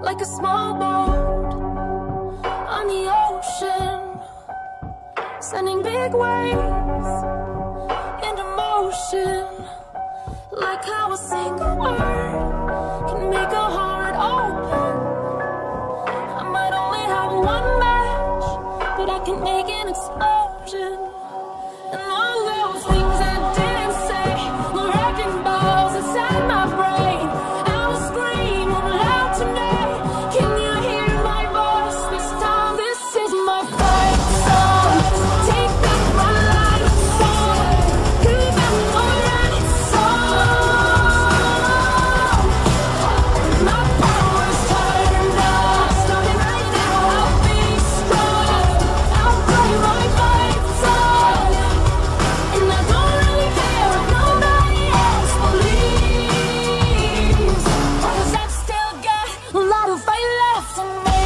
like a small boat on the ocean, sending big waves into motion, like how a single word can make a heart open. I might only have one match, but I can make an explosion. And all those things I didn't say were wrecking balls inside my brain. I will scream out loud tonight. Can you hear my voice this time? This is my fight song. Take back my life song. Prove I'm alright song. My power's turned off. Starting right now, I'll be strong. I'll play my fight song. And I don't really care if nobody else believes, 'cause I've still got a lot of fight left in me.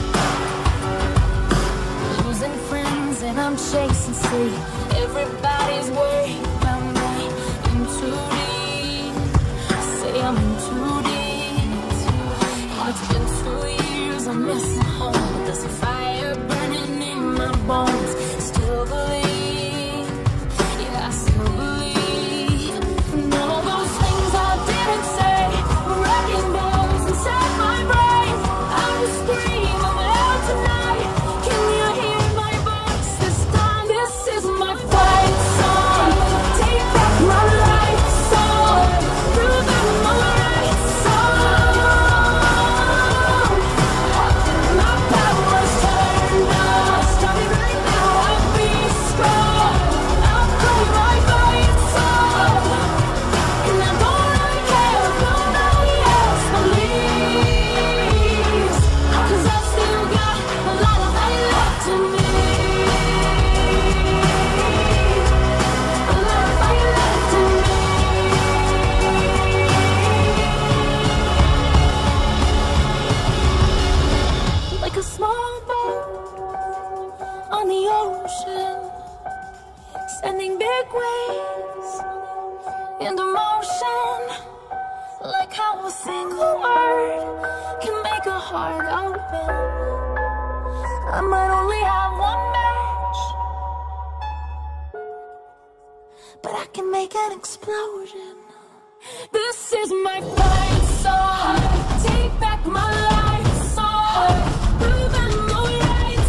Losing friends and I'm chasing sleep. Everybody's worried about me. In too deep. Say I'm in too deep. And it's been 2 years, I'm missing home. But there's a fire burning in my bones. Still believe. Yeah, I still believe. And all those things I didn't say were wrecking balls inside my brain. I will scream out tonight. Can you hear my voice this time? This is my fight song. Take back my life song. Prove I'm alright song. My power's turned off. Starting right now, I'll be strong. I'll play my fight song. And I don't really care if nobody else believes, 'cause I've still got a lot of fight left in me. A lot of fight left in me. Like a small boat on the ocean, sending big waves into motion, like how a single word can make a heart open. I might only have one match, but I can make an explosion. This is my fight song. Take back my life song. Prove I'm alright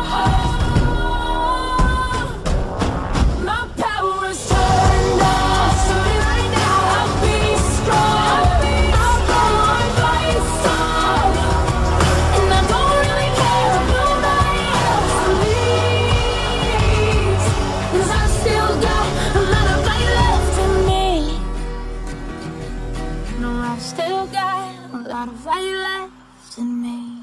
song. My power's turned off. Starting right now, I'll be strong. I'll play my fight song. And I don't really care if nobody else believes, 'cause I've still got a lot of fight left in me. No, I've still got a lot of fight left in me.